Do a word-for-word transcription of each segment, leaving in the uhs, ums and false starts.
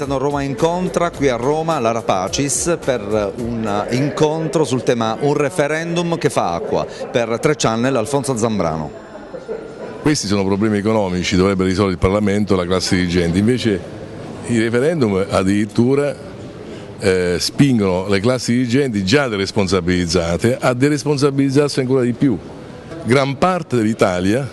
presentano Roma Incontra qui a Roma, l'Ara Pacis, per un incontro sul tema Un referendum che fa acqua, per tre Channel, Alfonso Zambrano. Questi sono problemi economici, dovrebbe risolvere il Parlamento, la classe dirigente, invece i referendum addirittura eh, spingono le classi dirigenti già deresponsabilizzate a deresponsabilizzarsi ancora di più. Gran parte dell'Italia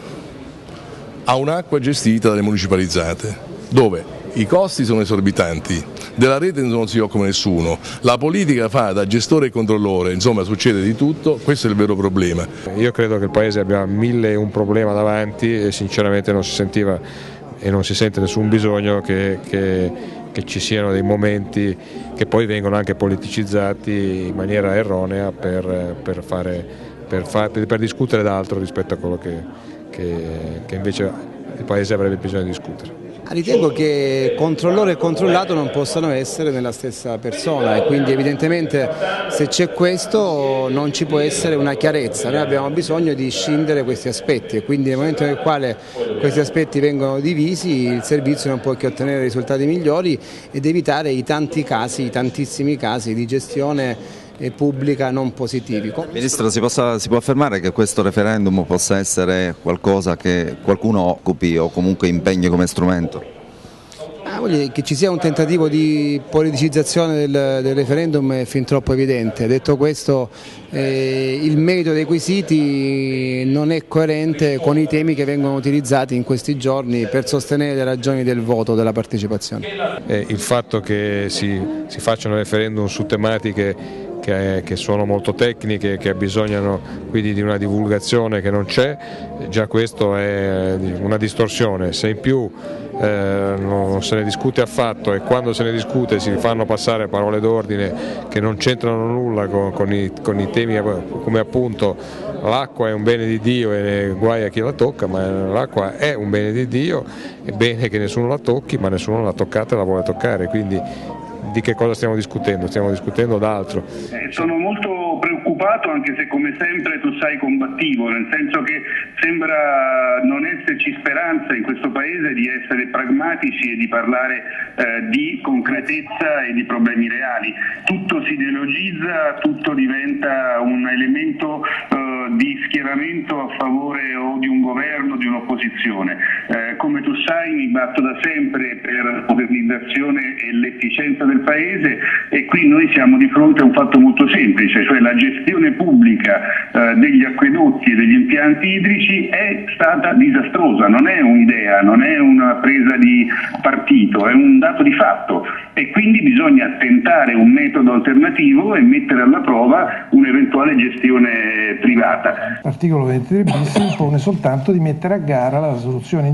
ha un'acqua gestita dalle municipalizzate, dove i costi sono esorbitanti, della rete non si occupa nessuno, la politica fa da gestore e controllore, insomma succede di tutto, questo è il vero problema. Io credo che il Paese abbia mille e un problema davanti e sinceramente non si sentiva e non si sente nessun bisogno che, che, che ci siano dei momenti che poi vengono anche politicizzati in maniera erronea per, per, fare, per, fare, per, per discutere d'altro rispetto a quello che, che, che invece il Paese avrebbe bisogno di discutere. Ritengo che controllore e controllato non possano essere nella stessa persona e quindi evidentemente se c'è questo non ci può essere una chiarezza, noi abbiamo bisogno di scindere questi aspetti e quindi nel momento nel quale questi aspetti vengono divisi il servizio non può che ottenere risultati migliori ed evitare i tanti casi, i tantissimi casi di gestione pubblica non positivi. Ministro, si, possa, si può affermare che questo referendum possa essere qualcosa che qualcuno occupi o comunque impegni come strumento? Ah, che ci sia un tentativo di politicizzazione del, del referendum è fin troppo evidente. Detto questo, eh, il merito dei quesiti non è coerente con i temi che vengono utilizzati in questi giorni per sostenere le ragioni del voto, della partecipazione. Eh, il fatto che si, si facciano referendum su tematiche Che, che sono molto tecniche, che bisogno quindi di una divulgazione che non c'è, già questo è una distorsione. Se in più eh, non se ne discute affatto e quando se ne discute si fanno passare parole d'ordine che non c'entrano nulla con, con, i, con i temi come appunto l'acqua è un bene di Dio e guai a chi la tocca, ma l'acqua è un bene di Dio, è bene che nessuno la tocchi, ma nessuno l'ha toccata e la vuole toccare, quindi di che cosa stiamo discutendo? Stiamo discutendo d'altro. Eh, sono molto preoccupato, anche se come sempre tu sai combattivo, nel senso che sembra non esserci speranza in questo paese di essere pragmatici e di parlare eh, di concretezza e di problemi reali. Tutto si ideologizza, tutto diventa un elemento eh, di schieramento a favore o di un governo, di un'opposizione. Eh, come tu sai mi batto da sempre per la modernizzazione e l'efficienza del Paese e qui noi siamo di fronte a un fatto molto semplice, cioè la gestione pubblica eh, degli acquedotti e degli impianti idrici è stata disastrosa, non è un'idea, non è una presa di partito, è un dato di fatto e quindi bisogna tentare un metodo alternativo e mettere alla prova un'eventuale gestione privata. L'articolo ventitré bis impone soltanto di mettere a gara la soluzione,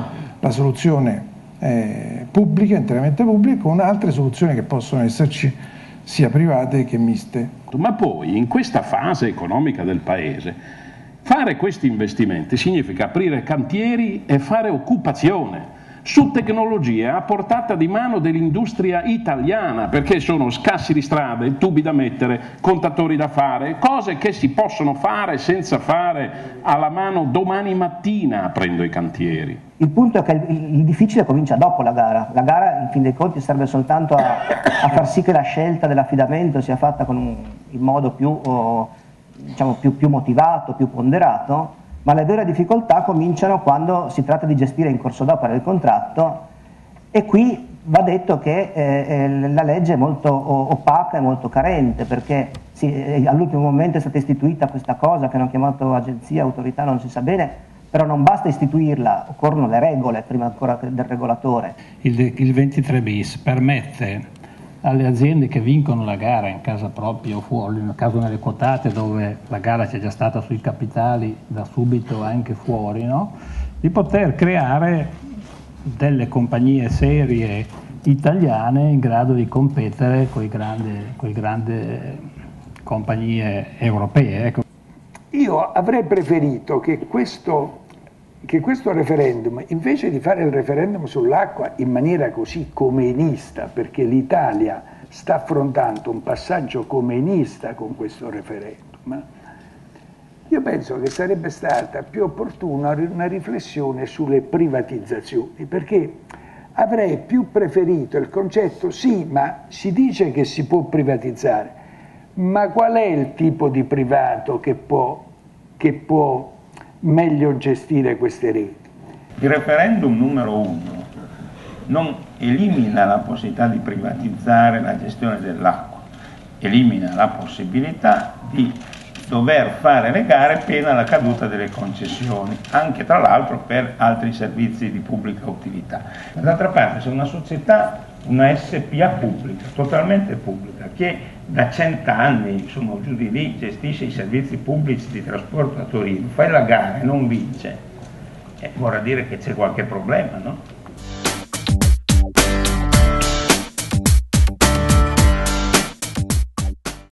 la soluzione Eh, pubblica, interamente pubblica, con altre soluzioni che possono esserci sia private che miste. Ma poi in questa fase economica del Paese fare questi investimenti significa aprire cantieri e fare occupazione su tecnologie a portata di mano dell'industria italiana, perché sono scassi di strade, tubi da mettere, contatori da fare, cose che si possono fare senza fare alla mano domani mattina aprendo i cantieri. Il punto è che il, il difficile comincia dopo la gara. La gara in fin dei conti serve soltanto a, a far sì che la scelta dell'affidamento sia fatta con un, in modo più, oh, diciamo, più, più motivato, più ponderato, ma le vere difficoltà cominciano quando si tratta di gestire in corso d'opera il contratto e qui va detto che eh, la legge è molto opaca e molto carente perché sì, all'ultimo momento è stata istituita questa cosa che hanno chiamato agenzia, autorità, non si sa bene, però non basta istituirla, occorrono le regole prima ancora del regolatore. Il, il ventitré bis permette alle aziende che vincono la gara in casa propria o fuori, nel caso nelle quotate dove la gara c'è già stata sui capitali da subito anche fuori, no? Di poter creare delle compagnie serie italiane in grado di competere con le grandi, con le grandi compagnie europee. Ecco. Io avrei preferito che questo, che questo referendum, invece di fare il referendum sull'acqua in maniera così comenista, perché l'Italia sta affrontando un passaggio comenista con questo referendum, io penso che sarebbe stata più opportuna una riflessione sulle privatizzazioni, perché avrei più preferito il concetto, sì, ma si dice che si può privatizzare, ma qual è il tipo di privato che può, che può meglio gestire queste reti? Il referendum numero uno non elimina la possibilità di privatizzare la gestione dell'acqua, elimina la possibilità di dover fare le gare pena la caduta delle concessioni, anche tra l'altro per altri servizi di pubblica utilità. D'altra parte, se una società, una S P A pubblica, totalmente pubblica, che da cent'anni, insomma giù di lì, gestisce i servizi pubblici di trasporto a Torino, fa la gara e non vince, eh, vorrà dire che c'è qualche problema, no?